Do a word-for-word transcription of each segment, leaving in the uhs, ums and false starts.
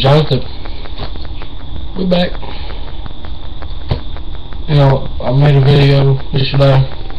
Jonathan. We back. You know, I made a video yesterday.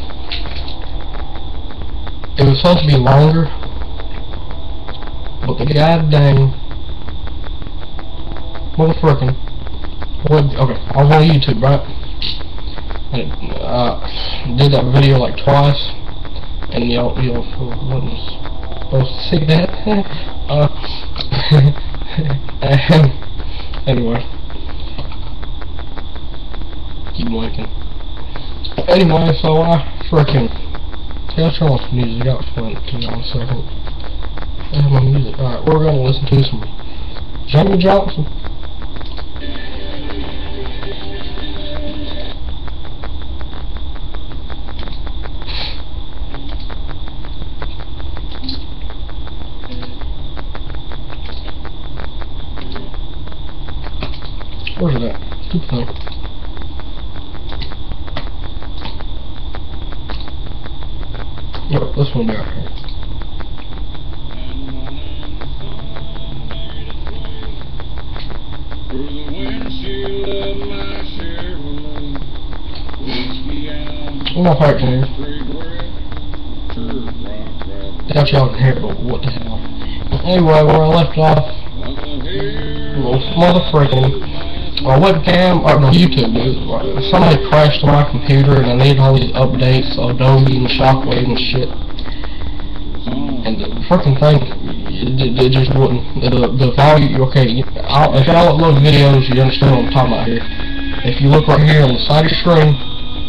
It was supposed to be longer, but the goddamn motherfucking what? Okay, I was on YouTube, right? And uh, did that video like twice, and y'all, y'all wasn't supposed to see that. uh, and anyway, keep blinking. Anyway, so I freaking yeah, I'll turn off the music. I'll explain it to you in a second. I have my music. Alright, we're gonna listen to some Johnny Johnson. Where's it at? Stupid thing. Yep, this one down here. I'm not parking here. Doubt y'all can hear it, but what the hell. Anyway, where I left off, little motherfucking my webcam, or no, YouTube, dude. Somebody crashed on my computer and I needed all these updates, Adobe and Shockwave and shit. And the freaking thing, it, it just wouldn't. The, the volume, okay, I'll, if y'all upload videos, you understand what I'm talking about here. If you look right here on the side of your screen,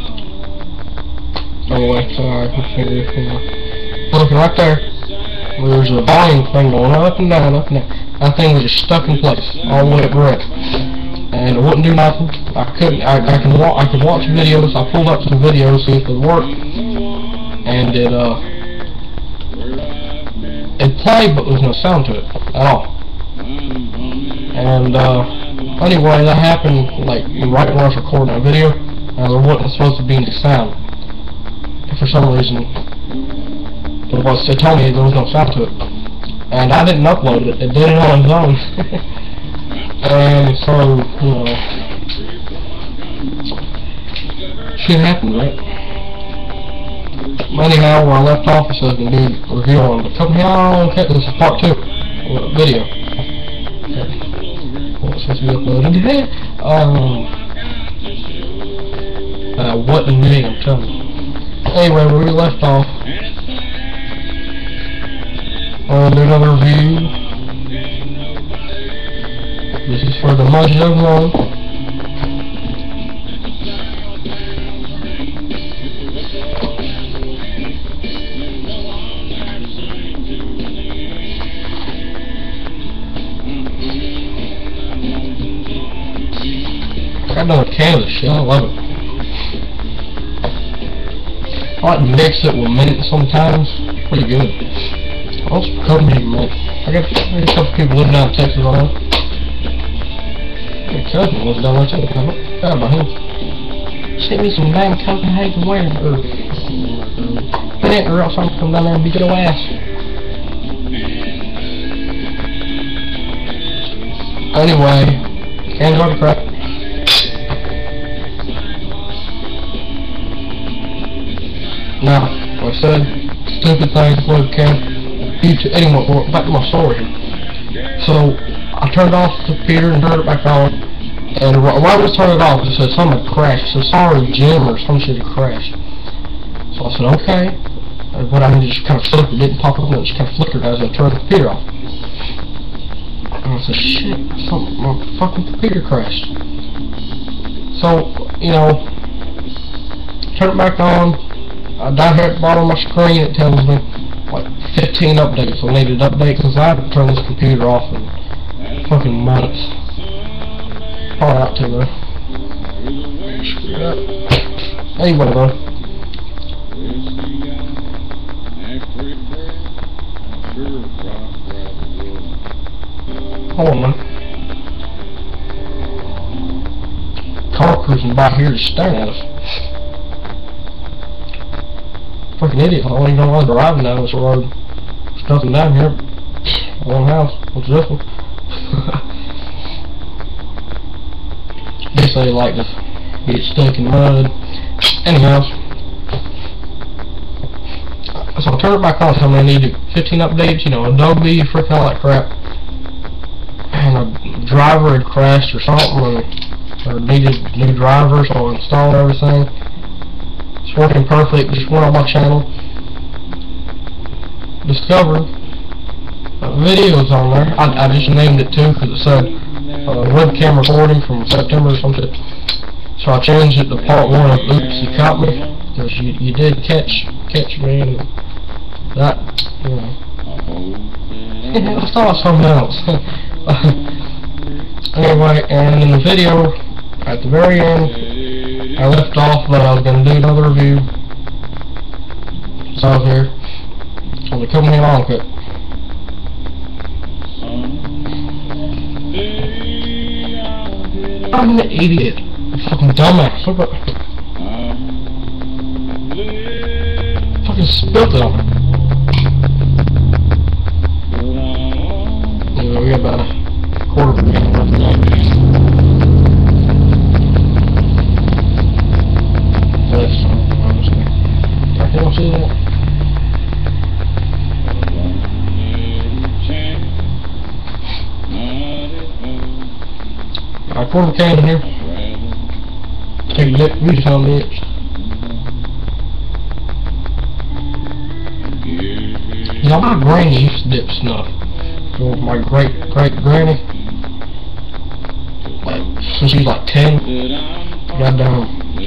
oh wait, sorry, my finger, looking right there, there's a volume thing going up and down, up and down. That thing was just stuck in place, all the way up red. And it wouldn't do nothing. I couldn't. I, I can watch. I could watch videos. I pulled up some videos, see if it worked, and it uh, it played, but there was no sound to it at all. And uh, anyway, that happened like right when I was recording a video, and there wasn't supposed to be any sound. And for some reason, it was. It told me there was no sound to it, and I didn't upload it. It did it on its own. And so, you know, shit happened, right? Anyhow, where I left off, it says we do a review on the company. Oh, okay, this is part two of the video. Okay. Well, it's supposed to be uploaded today. Um, uh, what in me, I'm telling you. Anyway, where we left off, I'll do another review. This is for the Mojo one. I got another can of this shit. I love it. I like to mix it with mint sometimes. Pretty good. Also, Copenhagen mint. I got, I got a couple people living down in Texas on that. My cousin lives down there too. I forgot about him. Send me some dang Copenhagen wear, or or else I'm gonna come down there and beat your ass. Anyway, cans are crap. Now, like I said, stupid thing, webcam. YouTube. Anyway, back to my story here. So, I turned off the computer and turned it back on, and right when I turned it off, it said something had crashed. It said, sorry, Jim, or some shit had crashed. So I said, okay. But I mean, it just kind of flickered. It didn't pop up, and it just kind of flickered as I turned the computer off. And I said, shit, something, my fucking computer crashed. So, you know, turn it back on. Uh, down here at the bottom of my screen, it tells me, like, fifteen updates. I needed to update because I haven't turned this computer off in fucking months. Probably out to though. Screw up. Anyway though. Hold on, man. Car cruising by here just staring at us. Fucking idiot. I don't even know why they're driving down this road. There's nothing down here. One house. What's this one? they like to get stuck in mud. Anyhow, so I turned it back on. So I needed fifteen updates. You know, Adobe, freak all that crap. And a driver had crashed or something, and, or needed new driver, so I installed everything. It's working perfect. Just went on my channel, discovered uh, videos on there. I, I just named it too because it said uh, webcam recording from September or something. So I changed it to part one of Oops, You Caught Me, because you, you did catch catch me, and that, you know. I thought something else. Anyway, and in the video, at the very end, I left off that I was going to do another review. So here, on the Come Here Long Cut. I'm an idiot. Fucking dumbass. Look at fucking spilled it on me. Anyway, we got about a quarter of a minute left now. That's honestly. I can't see that. Alright, quarter of a can in here. Take a dip, use some dips. You know, my granny used to dip snuff. So my great great granny, like since she was like ten, goddamn,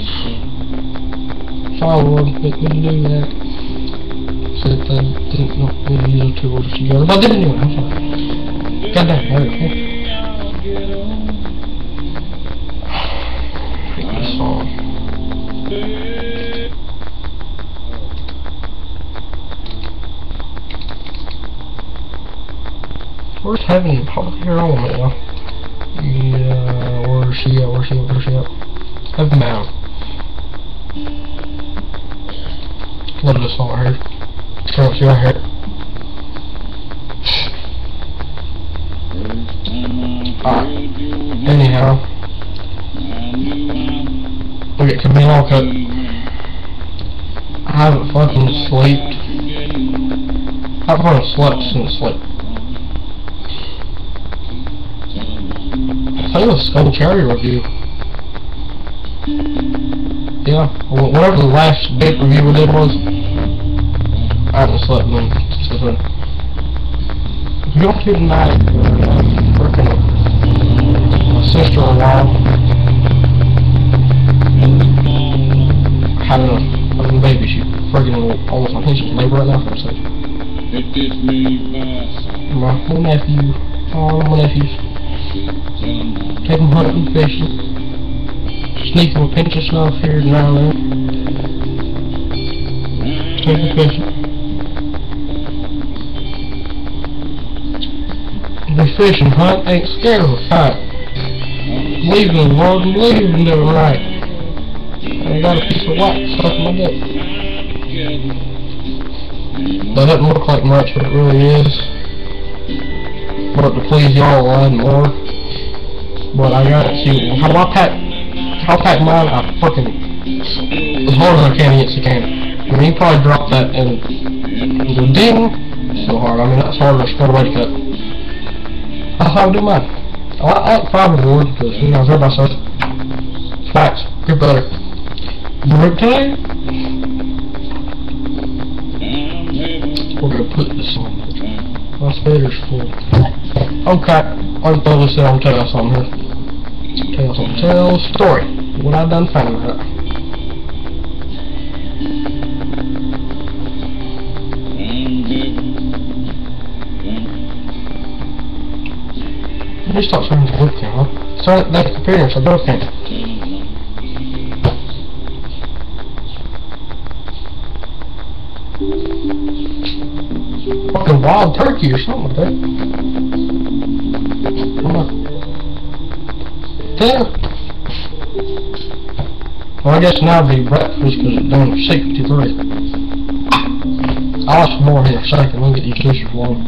follow her, make me do that. Said that didn't know we use the two orders together, but I did anyway. I'm sorry. Goddamn, there we go. This song. Where's Heaven? Here on me now. Yeah, where's she at? Where's she at? Where's she at? Heaven Bound. Love this song right here. So she right here. Alright. Anyhow. We get Come Here Long Cut. I haven't fucking slept. I haven't slept since like I think it was Skull Cherry review. Yeah, well, whatever the last big review we did was, I haven't slept in since then. If you don't do tonight, freaking my sister-in-law having a, having a baby. She's freaking almost, I think she's in labor right now for a second. My, my nephew, all my nephews. Take them hunting, fishing, sneak them a pinch of snuff here and around there. Take them fishing. They fish and hunt, ain't scared of a fight. Believe in the Lord and believe in doing right. I got a piece of wax stuck in my dick. That doesn't look like much, but it really is. But to please y'all, I'll add more. But I got it. See, how do I pack? How I pack mine? I fucking as hard as I can against the can. I mean, you probably drop that and go ding so hard. I mean, that's harder than a square way to cut. That's how I do mine. I like, I like fiberboard because you know, everybody says flax, good better. Break time. We're gonna put this on. My spader's full. Okay, I'm gonna sit down and tell you something here. Tell you something. Tell a story. What I done found out. Let me start starting to webcam, huh? Start that computer, so webcam. Fucking wild turkey or something like that. Come on. Damn. Well, I guess now it'll be breakfast because it's done six fifty-three. I'll have some more here in a second. Let me get these dishes warm.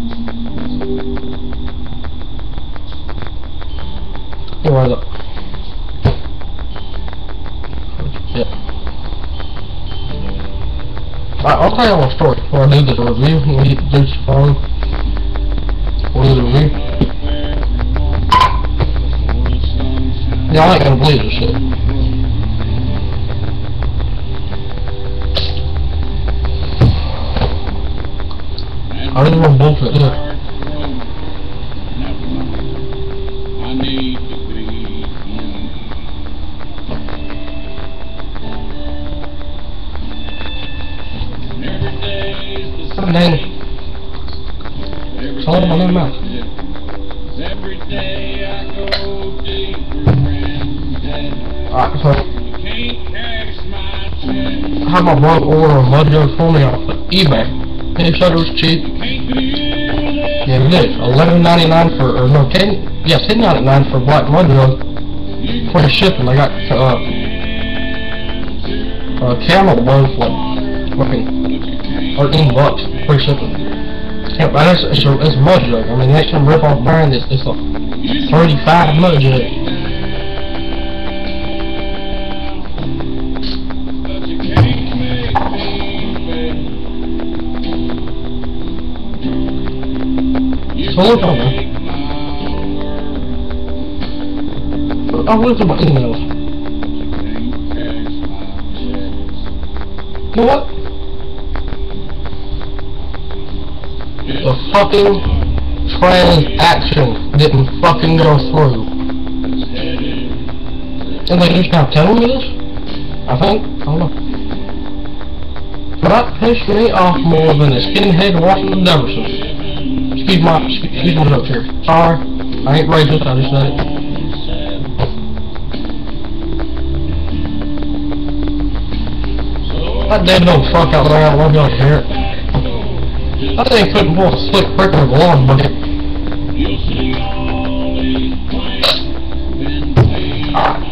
Anyway, look. I, I'll tell you my story before I do the review. When we get the juice phone, we'll do the review. Yeah, I ain't gonna believe this shit. I really want bullshit here. And then, it's all in my little mouth. Alright, so I had my brother order a mud jug for me off of eBay. And he said it was cheap. Yeah, it is. eleven ninety-nine for, or no, ten, yeah, ten ninety-nine for a black mud jug. For the shipping, I got, uh, uh, camel was like, fucking, thirteen bucks for shipping. Yeah, but it's, it's, a, it's a mud jug. I mean, they some rip off brand. It's, it's a thirty-five mud jug. So look on there. I'll look at my emails. You know what? The fucking transaction didn't fucking go through. And they just now telling me this? I think. I don't know. But that pissed me off more than a skinhead Washington Jefferson. Excuse my, excuse my jokes here. Sorry. I ain't racist, I just said it. That damn don't fuck out there, I don't want y'all to hear it. That thing couldn't pull a slick brick with a lawn bucket. Alright.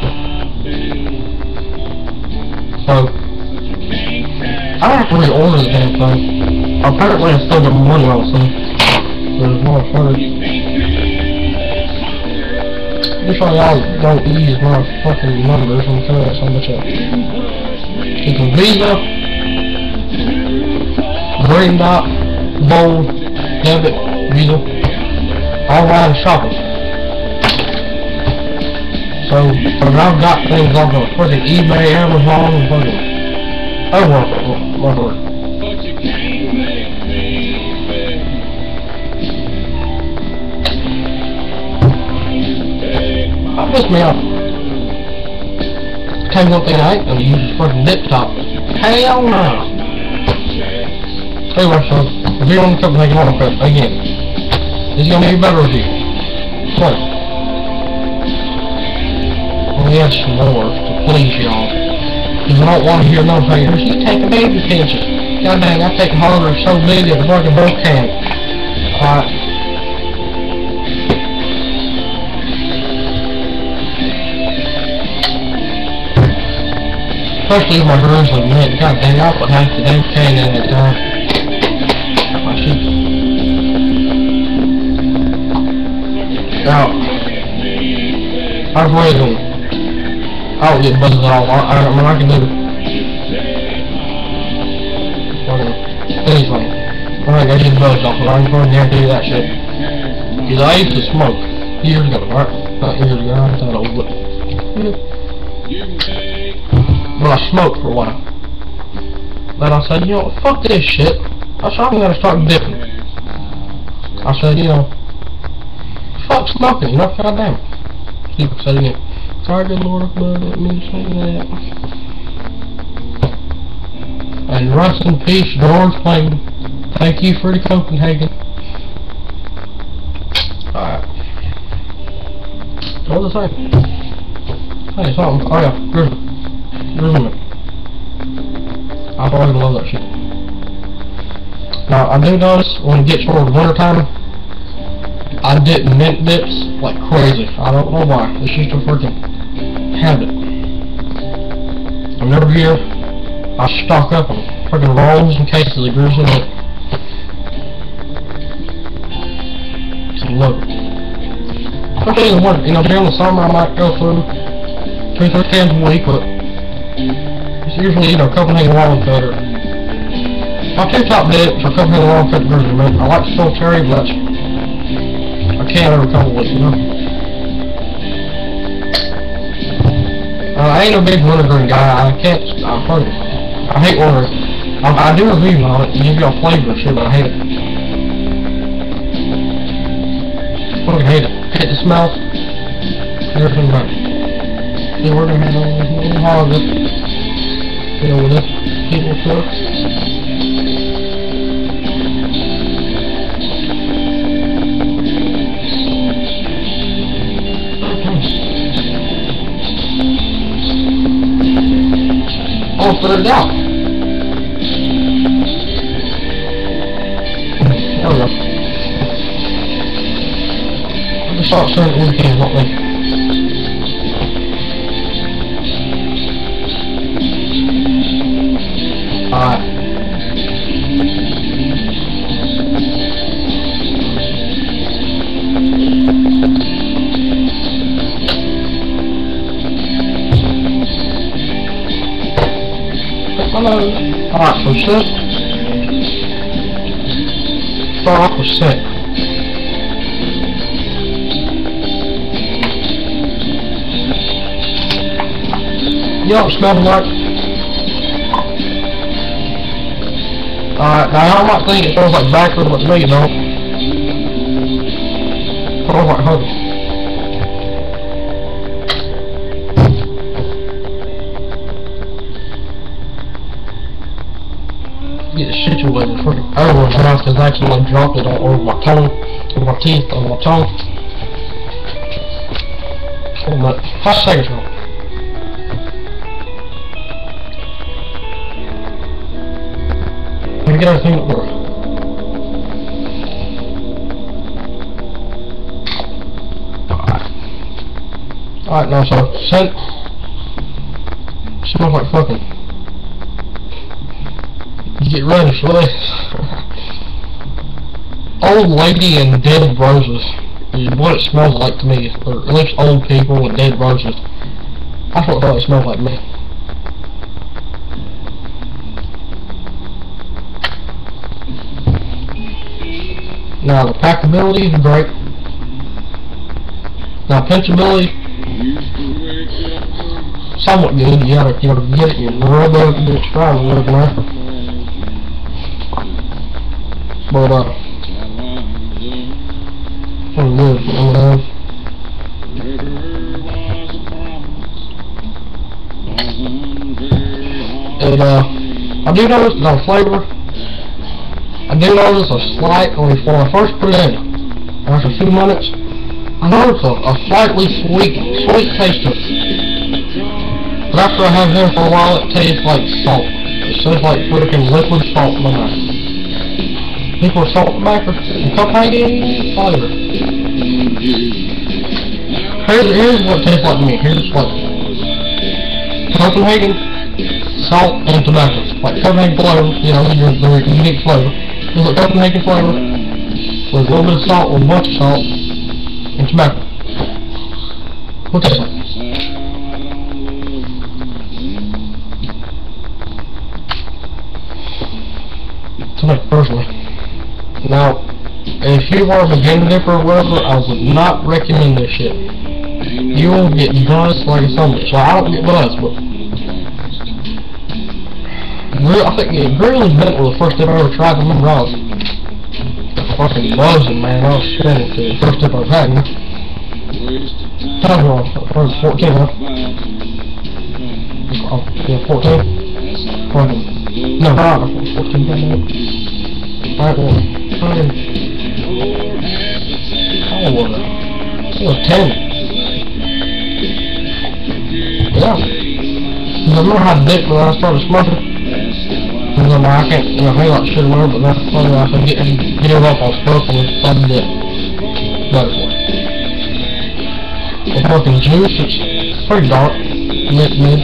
So, I don't have to reorder the damn thing. Apparently I still got money on it, so there's more footage. Just so y'all don't use my fucking numbers and tell that so much up. You can Visa, Green Dot, Bold, Debit, Visa, online shopping. So, when I've got things off of fucking eBay, Amazon, and fucking, I work it, work it. That pissed me off. Tell you one thing I ain't gonna use is fucking desktop. Hell no. Anyway, so, if you want to come take on it again, this is gonna be a better review. So, let me add some more to please y'all. Because I don't want to hear no saying, you take a baby picture. God dang, I take a harder so big that the fucking boat can. Alright. Especially my girls like, man, god dang, I'll put half the damn can in at a time. Got my sheets. Now, I was raising, I don't get buzzes at all. I, I mean, I can do anything. I think I get buzzed off, but I can go in there and do that shit. Because I used to smoke years ago, right? Not years ago, I'm that old, but yeah. But I smoked for a while. Then I said, you know, fuck this shit. I said, I'm gonna start dipping. I said, you know, fuck smoking, you know, goddamn. People said again, sorry, good Lord, but I didn't mean to say that. And rest in peace, George Clayton. Thank you for the Copenhagen. Alright. What was I saying? Hey, something. Oh yeah, Grizzly. Grizzly. I always love that shit. Now, I do notice when it gets toward winter time, I dip mint dips like crazy. I don't know why. It's just a freaking habit. And every year, I stock up on freaking rolls and cases of Grizzly dip. Just love it. Especially in the winter. You know, during the summer, I might go through two, three cans a week, but it's usually, you know, Copenhagen Walnut or My two top dips are coming in a long cut version, man. I like still cherry, but I can't ever come with it, you know? Uh, I ain't a big wintergreen guy. I can't, I fucking, I hate winter. I, I do reviews on it and give y'all flavor and shit, but I hate it. I fucking hate it. I hate the smell. Everything about it. See, we're gonna have all this little harvest. You know, with this people stuff. I'll put it out. There we go. I just start saying it weekend, not me. Alright. Hello. Alright, so set. Start off with set. You know what it smells like? Alright, now y'all might think it smells like backwards, but to me it don't. It smells like honey. Get situated for the everyone's mouth because I actually dropped it on over my tongue, on my teeth, on my tongue. Hold on a minute. Five seconds ago. Let me get everything that works. Alright. Alright, now so scent smells like fucking. Get ready for this. Old lady and dead roses is what it smells like to me, or at least old people and dead roses. That's what it smells like to me. Now the packability is great. Now pinchability, somewhat good. You gotta, you gotta get it, you rub it, and it's fine a little bit. But, uh, pretty good, you know what I mean? And, uh, I do notice the flavor, I do notice a slight, when I first put it in, after a few minutes, I notice a, a slightly sweet, sweet taste to it. But after I have it in for a while, it tastes like salt. It tastes like freaking liquid salt in my mouth. People are salt and backer and Copenhagen flavor. Here's, here's what it tastes like to me. Here's the flavor. Copenhagen, salt, and tobacco. Like Copenhagen flavor, you know, your, your unique flavor. There's a Copenhagen flavor with a little bit of salt, with a bunch of salt, and tobacco. What tastes like? To me, personally. Now, if you are a beginner dipper or whatever, I would not recommend this shit. You will get buzzed like a zombie. So I don't get buzzed, but I think it really meant was the first dip I ever tried. I remember I was fucking buzzing, man. I was spinning to the first dip I was had. Time was fourteen, huh? Oh, yeah, fourteen. Fucking, no, not fourteen, man. Alright, well, fucking, how was it? It was ten. Yeah. I remember how to dip when I started smoking. Because I'm like, I can't, you know, I ain't like shit around, but that's funny, I can get, get it up on smoking and start to dip. Better for it. The fucking juice, it's pretty dark. Mid, mid.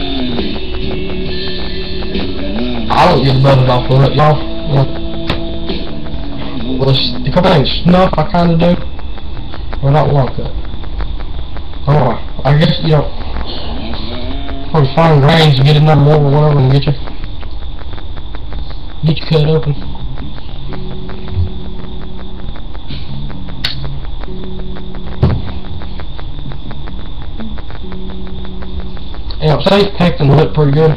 I don't get buzzed off of it, y'all. Yeah. Well, the couple things snuff I kinda do, but I don't like that. Oh, I guess, you know, probably find grains to get in there more or whatever and get you, get you cut open. know, safe packing looked pretty good.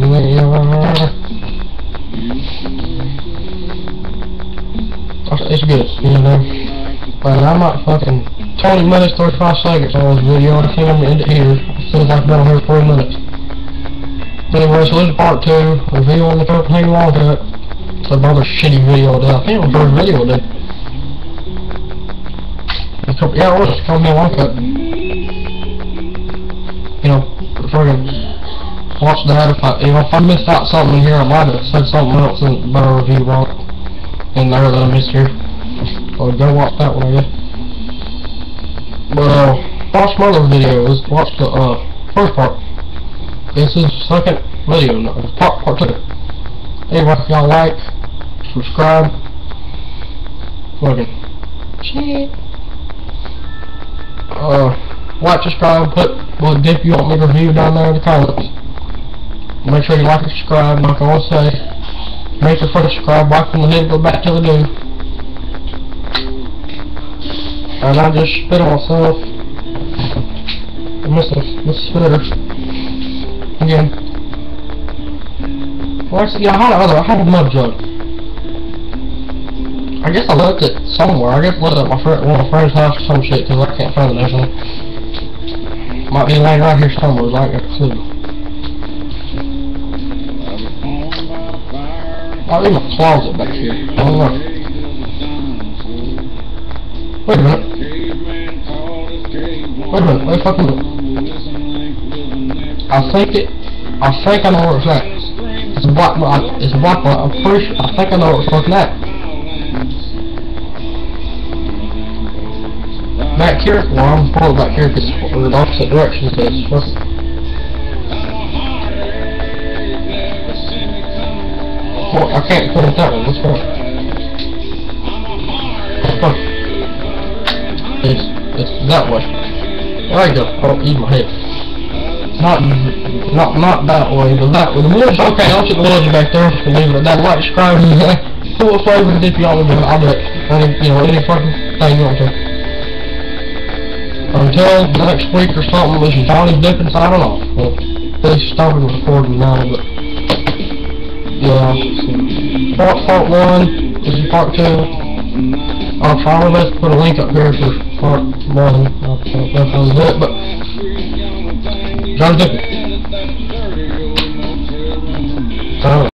It's good, you know. But I'm not fucking twenty minutes, thirty-five seconds on this video. I can't even end it here. It feels like I've been on here forty minutes. Anyway, so this is part two. Review on the thirteen long cut. It's another shitty video today. I think it was the first video today. Yeah, it was. It's called me a long cut. You know, friggin' watch that. If I, you know, if I missed out something here, I might have said something else in better review on it. In there that I missed here. So go watch that one, I guess. But, uh, watch my other videos. Watch the, uh, first part. This is the second video, no, it's part, part two. Anyway, if y'all like, subscribe, fucking shit. Uh, like, subscribe, put what dip you want me to review down there in the comments. Make sure you like and subscribe, like I always say. Make sure to subscribe, right from the head, go back to the new. And I just spit on myself. I missed the, the spitter. Again. Well, actually, yeah, I had another, I had a mud jug. I guess I left it somewhere. I guess I left it at my friend, one of my friend's house or some shit, because I can't find it actually. Might be laying right here somewhere, I ain't got a clue. Might be in my closet back here. I don't know. Wait a minute. Wait a minute, wait a fucking minute. I think it, I think I know where it's at. It's a black, it's a black one. I'm pretty sure, I think I know where it's fucking at. Back here? Well, I'm probably back here because we're in the opposite direction because what's... Well, I can't put it that way. Let's go. Huh. It's, it's that way. There you go. Oh, eat my head. Not, not, not that way, but that way. The wood's okay. I'll put the wood back there. Leave it at that. Like, subscribe, and put what flavor dip y'all want to do. I'll do it. Any, you know, any fucking thing you want to. Until next week or something, this is Johnny's Dipping signing off. Well, this is stopping recording now, but yeah. So, part part one. This is part two. I'll try my best to put a link up here for part one. I don't know if that was it, but Johnny's Dipping.